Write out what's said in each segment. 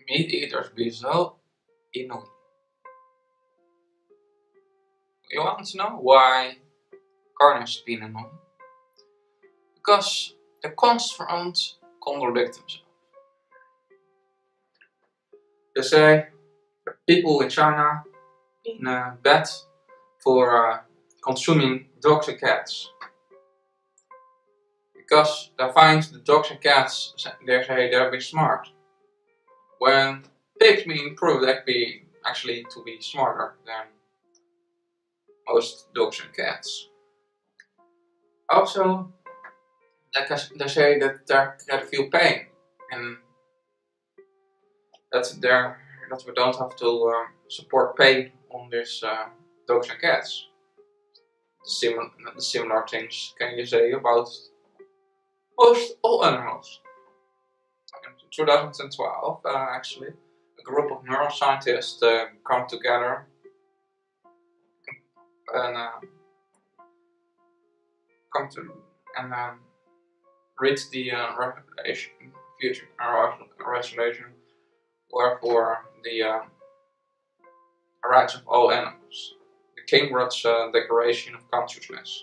meat eaters be so annoying? You want to know why carnists be annoying? Because they constantly contradict themselves. They say people in China in bad for consuming dogs and cats. Because they find the dogs and cats, they say they're being smart. When pigs being proved actually to be smarter than most dogs and cats. Also, they say that they feel pain and that we don't have to support pain on this dogs and cats. The similar things can you say about most all animals. In 2012, actually, a group of neuroscientists come together and read the resolution for the rights of all animals, the Cambridge Declaration of Consciousness.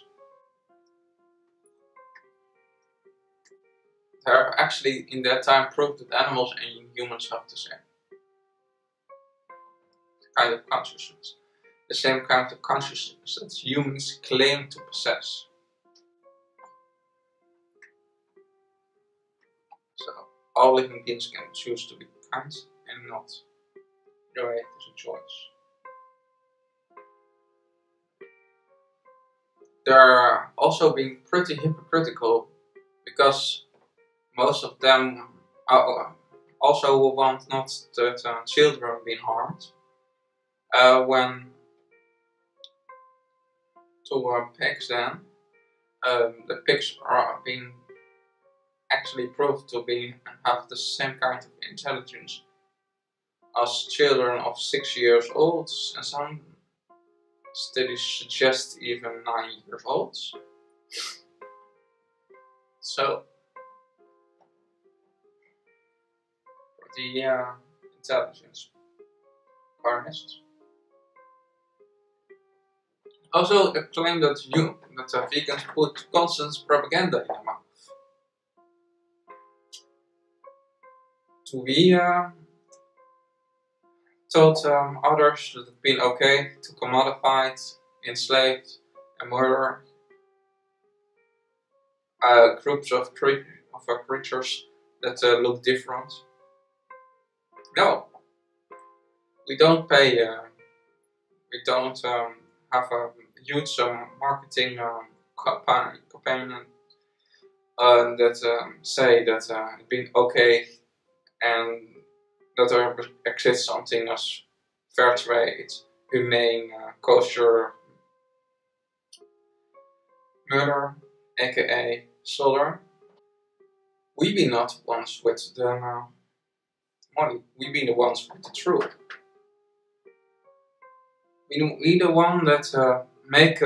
They have actually in that time proved that animals and humans have the same kind of consciousness, the same kind of consciousness that humans claim to possess. So all living beings can choose to be kind and not. Either way, it is a choice. They're also being pretty hypocritical because most of them also want not that children being harmed. When to pigs, then the pigs are being actually proved to have the same kind of intelligence as children of 6 years old, and some studies suggest even 9 years old. So for the intelligence carnists. Also, the claim that vegans put constant propaganda in their mouth. To be told others that it's been okay to commodify, enslaved, and murder groups of creatures that look different. No, we don't pay. We don't have a huge marketing campaign that say that it's been okay and that there exists something as fair trade, humane, kosher murder, aka slaughter. We be not ones with the money. We be the ones with the truth. We the one that make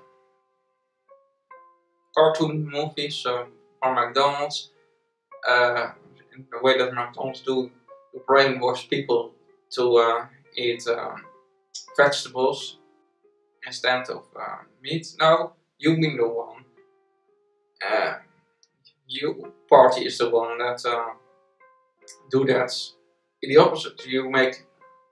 cartoon movies for McDonald's in the way that McDonald's do to brainwash people to eat vegetables instead of meat. No, you mean the one. You party is the one that do that. In the opposite, you make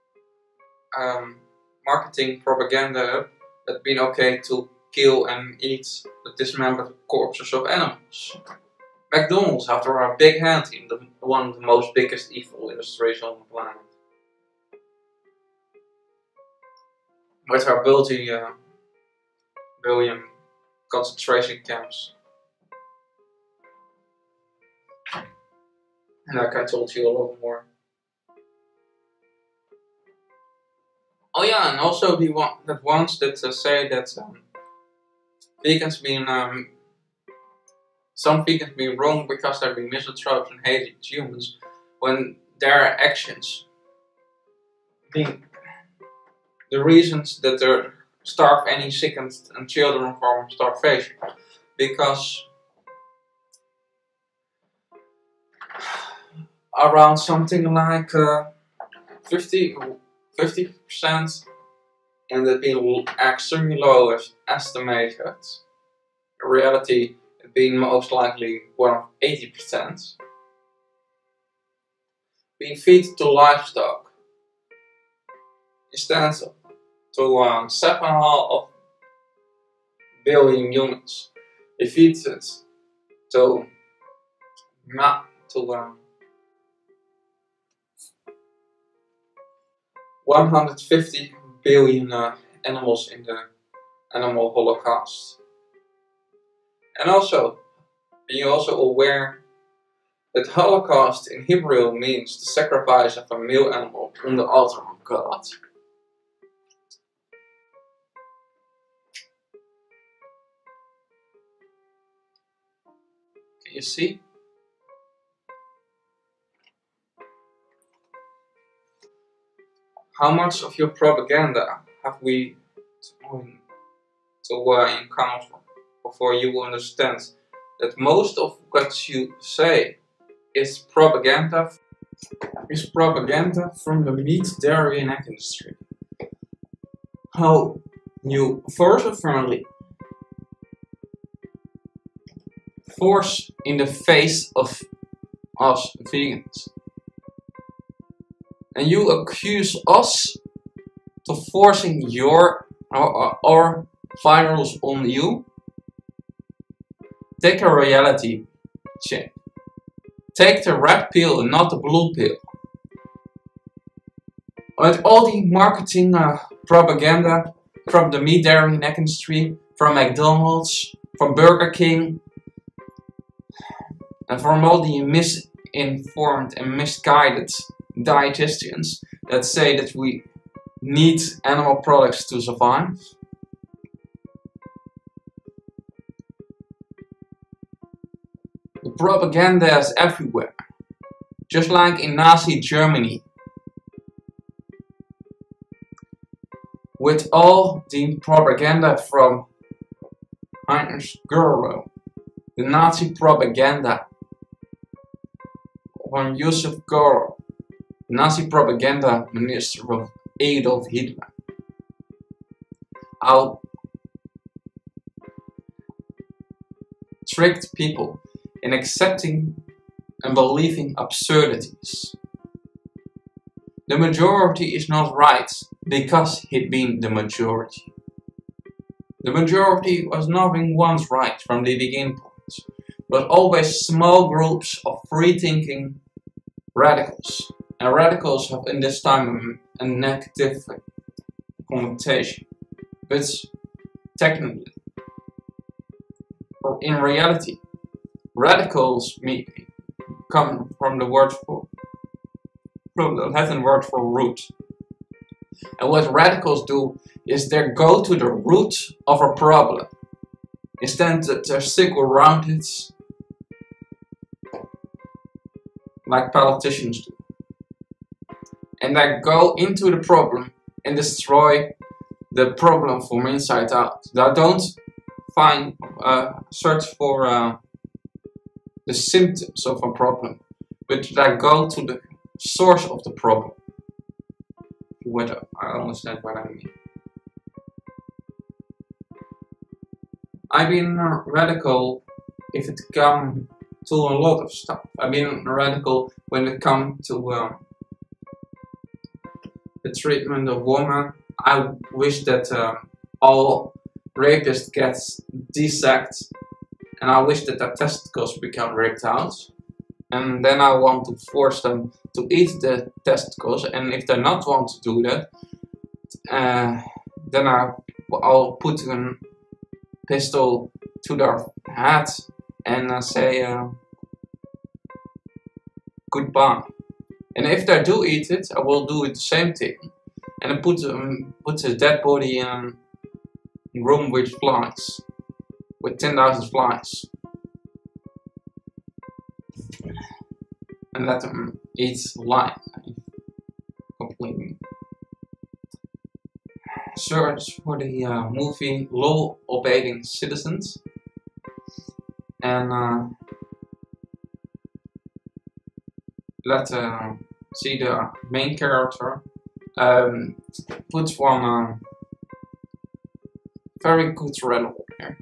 marketing propaganda that been okay to kill and eat the dismembered corpses of animals. McDonald's, after a big hand in one of the most biggest evil industries on the planet. With our billion concentration camps. And I can tell you a lot more. Oh yeah, and also the ones that say that vegans being some vegans being wrong because they're being misanthropes and hated humans, when their actions being the reasons that they starve any sick and children from starvation, because around something like 50%, and it being extremely low as estimated. In reality, it being most likely one of 80%. Being fed to livestock instead to 7.5 billion humans. They feed it to 150 billion animals in the animal holocaust. And also, are you also aware that Holocaust in Hebrew means the sacrifice of a male animal on the altar of God? Can you see? How much of your propaganda have we to encounter before you will understand that most of what you say is propaganda from the meat, dairy and egg industry? How you forcefully force in the face of us vegans, and you accuse us to forcing our virals on you. Take a reality check. Take the red pill and not the blue pill. With all the marketing propaganda from the meat, dairy and egg industry, from McDonald's, from Burger King, and from all the misinformed and misguided dietitians that say that we need animal products to survive. The propaganda is everywhere, just like in Nazi Germany. With all the propaganda from Heinrich Goering, the Nazi propaganda from Joseph Goebbels, the Nazi propaganda minister of Adolf Hitler. How tricked people in accepting and believing absurdities. The majority is not right because it being the majority. The majority was nothing once right from the beginning point, but always small groups of free-thinking radicals. And radicals have in this time a negative connotation, but technically, or in reality, radicals come from the word from the Latin word for root. And what radicals do is they go to the root of a problem instead to stick around it like politicians do. And they go into the problem and destroy the problem from inside out. They don't search for the symptoms of a problem, but they go to the source of the problem. Whether I understand what I mean. I've been radical if it comes to a lot of stuff. I've been radical when it comes to the treatment of women. I wish that all rapists get dissected, and I wish that their testicles become ripped out. And then I want to force them to eat the testicles, and if they not want to do that, then I'll put a pistol to their head and say goodbye. And if they do eat it, I will do it the same thing, and I put his dead body in a room with flies, with 10,000 flies. And let them eat live completely. Search for the movie Law Abiding Citizens, and let see the main character puts one very good riddle here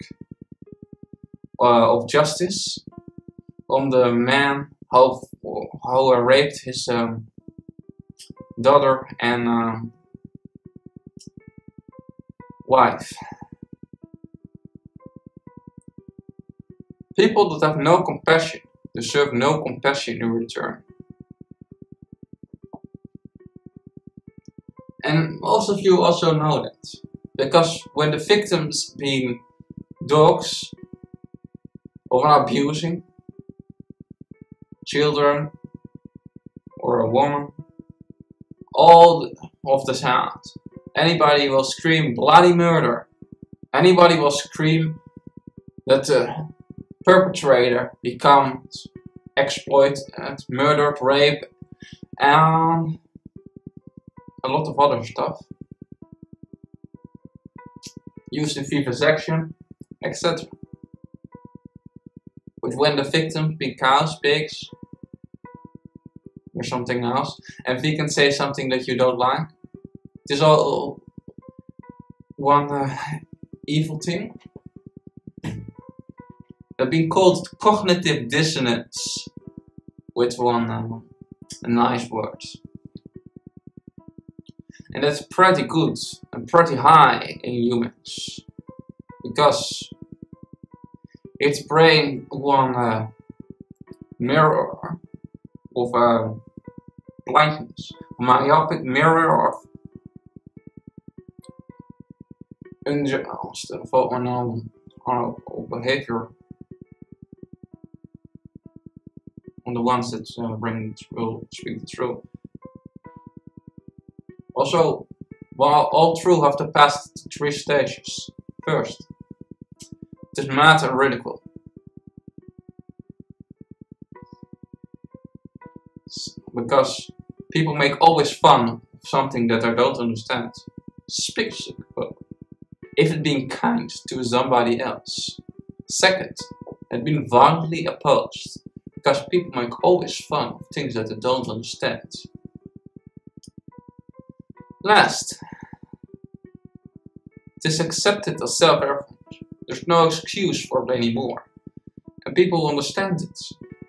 of justice on the man how raped his daughter and wife. People that have no compassion deserve no compassion in return. And most of you also know that, because when the victims being dogs or abusing children or a woman, all of the time, anybody will scream bloody murder. Anybody will scream that the perpetrator becomes exploited, murdered, raped, and a lot of other stuff. Used in vivisection, etc. But when the victims be cows, pigs, or something else, and we can say something that you don't like, it is all one evil thing. That's been called cognitive dissonance, with one nice word. And that's pretty good and pretty high in humans, because its brain one mirror of blindness, a myopic mirror of behavior on the ones that will speak the truth. Also, while all truth have to pass the 3 stages. First, it is mad and ridicule. Because people make always fun of something that I don't understand. Especially if it being kind to somebody else. Second, it being violently opposed. Because people make always fun of things that they don't understand. Last, it is accepted as self-evident. There's no excuse for it anymore. And people understand it.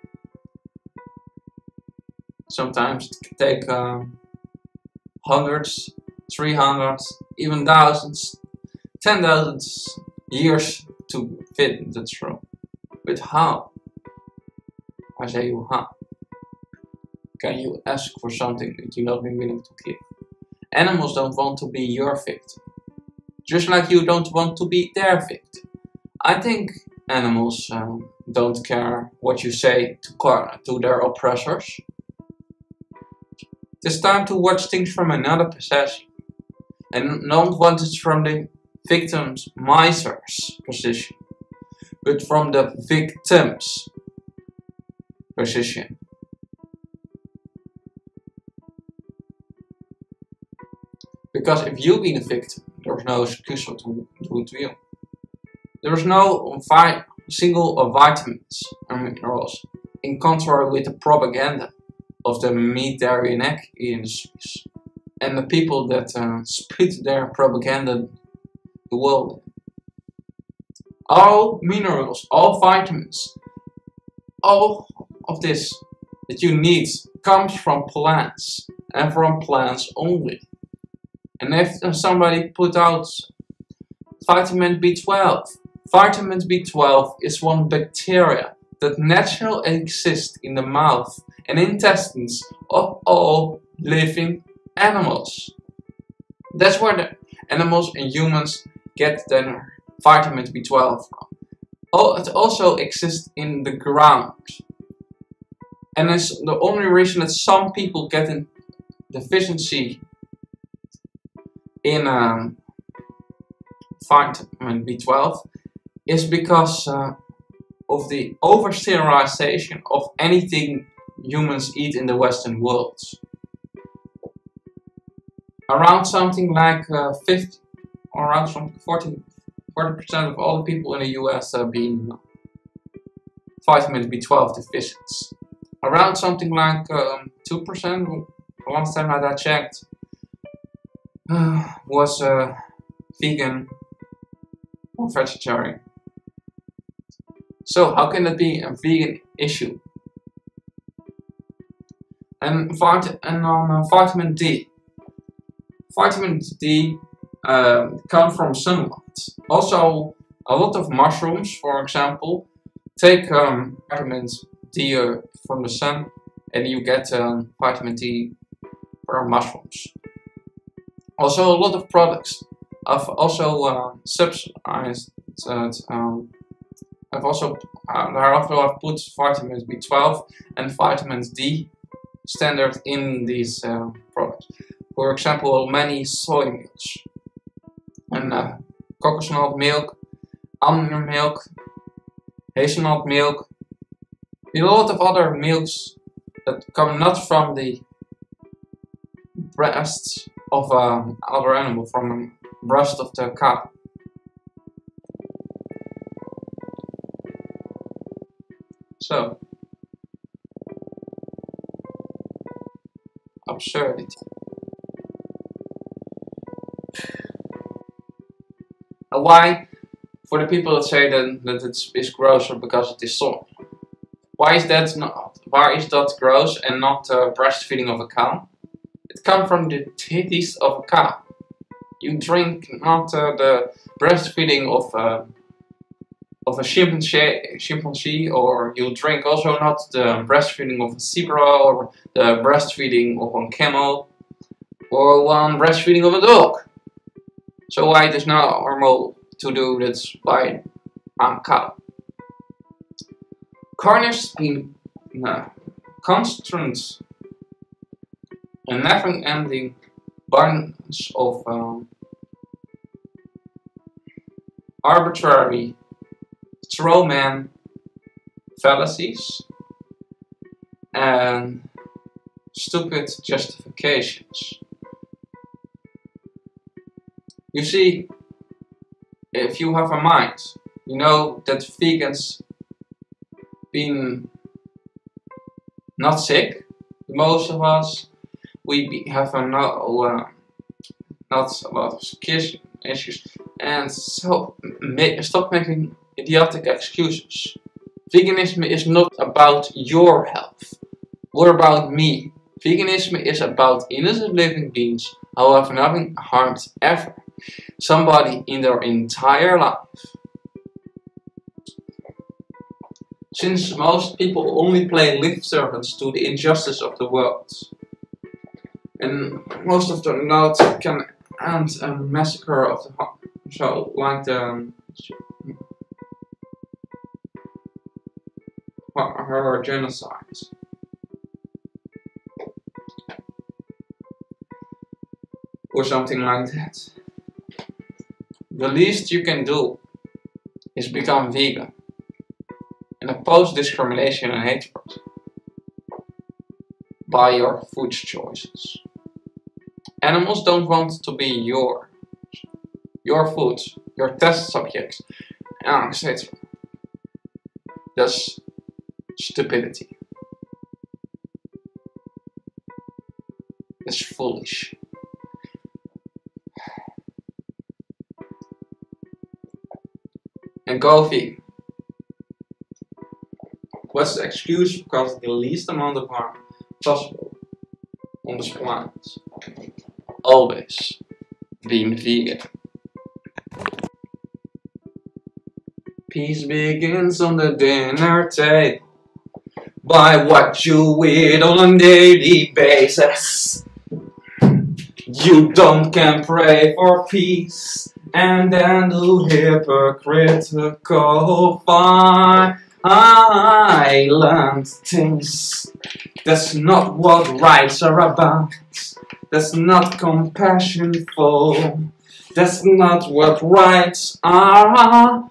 Sometimes it can take hundreds, 300, even thousands, 10,000 years to fit the truth. But how? I say you, how? Can you ask for something that you're not willing to give? Animals don't want to be your victim, just like you don't want to be their victim. I think animals don't care what you say to their oppressors. It's time to watch things from another position, and not want it from the victim's miser's position, but from the victim's position. Because if you be the victim, there's no excuse to do it to you. There's no single vitamins and minerals, in contrary with the propaganda of the meat, dairy and egg industries and the people that spit their propaganda the world in. All minerals, all vitamins, all of this that you need comes from plants, and from plants only. And if somebody put out vitamin B12, vitamin B12 is one bacteria that naturally exists in the mouth and intestines of all living animals. That's where the animals and humans get their vitamin B12 from. Oh, it also exists in the ground. And it's the only reason that some people get a deficiency in vitamin B12 is because of the over-sterilization of anything humans eat in the Western world. Around something like 40% of all the people in the US are being vitamin B12 deficient. Around something like 2%, last time that I checked, was vegan or vegetarian. So how can it be a vegan issue? And on vitamin D. Vitamin D come from sunlight. Also, a lot of mushrooms, for example, take vitamin D from the sun, and you get vitamin D from mushrooms. Also, a lot of products have also subsidized. I've also put vitamins B12 and vitamins D standard in these products. For example, many soy milks and coconut milk, almond milk, hazelnut milk, and a lot of other milks that come not from the breasts of other animal, from the breast of the cow. So, absurdity. Why? For the people that say that it's grosser because it is soy. Why is that not? Why is that gross and not breastfeeding of a cow? It comes from the titties of a cow. You drink not the breastfeeding of a chimpanzee, or you drink also not the breastfeeding of a zebra, or the breastfeeding of a camel, or one breastfeeding of a dog. So why it is not normal to do this by a cow? Carnists been constant and never-ending bunch of arbitrary strawman fallacies and stupid justifications. You see, if you have a mind, you know that vegans been not sick. Most of us, we have not a lot of skin issues, and so stop making idiotic excuses. Veganism is not about your health or about me. Veganism is about innocent living beings who have nothing harmed ever somebody in their entire life. Since most people only play lip service to the injustice of the world, and most of them not can end a massacre of the heart, so like the her genocide. Or something like that. The least you can do is become vegan and oppose discrimination and hatred by your food choices. Animals don't want to be your food, your test subjects, etc. That's stupidity. That's foolish. And go vegan. What's the excuse for causing the least amount of harm possible on this planet? Always being vegan. Peace begins on the dinner table by what you eat on a daily basis. You can pray for peace and then do hypocritical violent things. That's not what rights are about. That's not compassionful. That's not what rights are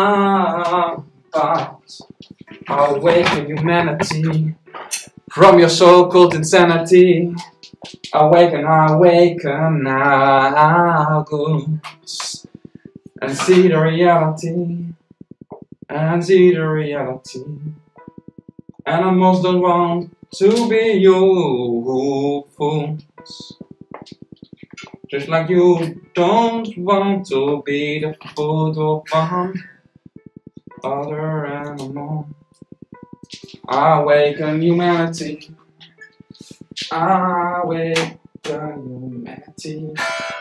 about. Awaken humanity from your so-called insanity. Awaken, awaken now, goods, and see the reality, and see the reality, Animals don't want to be you fools. Just like you don't want to be the food of one other animal. Awaken humanity. Awaken humanity.